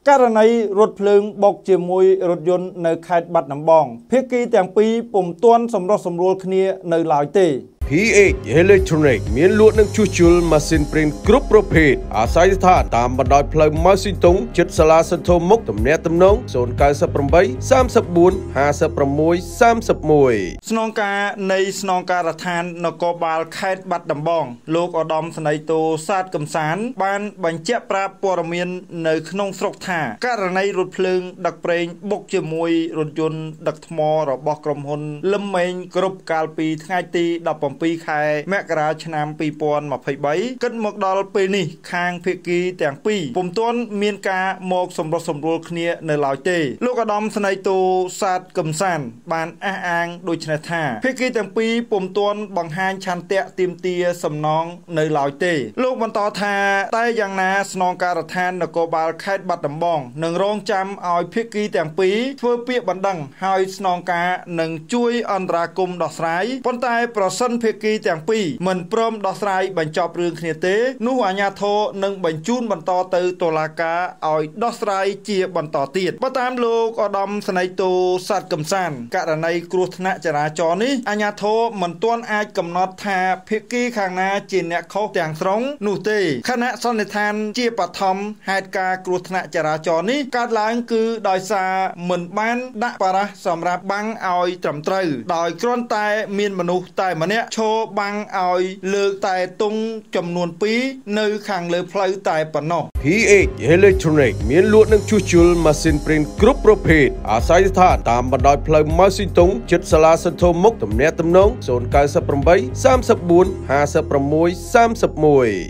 ករណីរថភ្លើងបុកជាមួយរថយន្តនៅខេត្តបាត់ដំបងភាគីទាំងពីរពុំទាន់សម្រុះសម្រួលគ្នានៅឡើយទេ PH Electronic មានលក់នឹងជួសជុលម៉ាស៊ីនព្រីនគ្រប់ប្រភេទអាស្រ័យស្ថានតាមបណ្ដោយផ្លូវម៉ៅស៊ីតុងជិតសាលាសន្ធមុខទំនាក់ទំនង098 34 56 31 ស្នងការនៃស្នងការដ្ឋាននគរបាលខេត្តបាត់ដំបងលោកឧត្តមស្នេហ៍តូសាទកំសានបានបញ្ជាក់ប្រាប់ព័ត៌មាននៅក្នុងស្រុកថាករណីរថភ្លើងដឹកប្រេងបុកជាមួយរថយន្តដឹកថ្មរបស់ក្រុមហ៊ុនលឹមម៉េងគ្រប់កាលពីថ្ងៃទី17 ខែមករាឆ្នាំ 2023 គិតមកដល់ពេលនេះខាងភាគីទាំងពីរពុំទាន់មានការមកសម្រុះសម្រួលគ្នានៅឡើយទេលោកឧត្តមស្នេហ៍តូសាទកំសានបានអះអាងដូចនេះថាភាគីទាំងពីរពុំទាន់បង្ហាញឆន្ទៈទាមទារសំណងនៅឡើយទេលោកបន្តថាតែយ៉ាងណាស្នងការដ្ឋាននគរបាលខេត្តបាត់ដំបងនឹងរងចាំឲ្យភាគីទាំងពីរធ្វើពាក្យបណ្ដឹងហើយស្នងការនឹងជួយអន្តរាគមន៍ដោះស្រាយប៉ុន្តែប្រសិនភាគីទាំងពីរមិនព្រមដោះស្រាយបញ្ចប់រឿងគ្នាទេនោះអាជ្ញាធរនឹងបញ្ជូនបន្តទៅតុលាការឲ្យដោះស្រាយជាបន្តទៀតបើតាមលោកឧត្តមស្នេហ៍តូសាទកំសានករណីគ្រោះថ្នាក់ចរាចរណ៍នេះអាជ្ញាធរមិនទាន់អាចកំណត់ថាភាគីខាងណាជាអ្នកខុសទាំងស្រុងនោះទេខណៈសន្និដ្ឋានជាបឋមហេតុការណ៍គ្រោះថ្នាក់ចរាចរណ៍នេះកើតឡើងគឺដោយសារមិនបានដាក់បារ៉ាស់សម្រាប់បាំងឲ្យត្រឹមត្រូវដោយគ្រាន់តែមានមនុស្សតែម្នាក់ឈរបាំងឲ្យលើកតែទង់ចំនួន2នៅខាងលើផ្លូវតែប៉ុណ្ណោះ PH Electronic មានលក់នឹងជួសជុលម៉ាស៊ីនព្រីនគ្រប់ប្រភេទអាស្រ័យស្ថានតាមបណ្ដោយផ្លូវម៉ៅស៊ីតុងជិតសាលាសន្ធមុខទំនាក់ទំនង098 34 56 31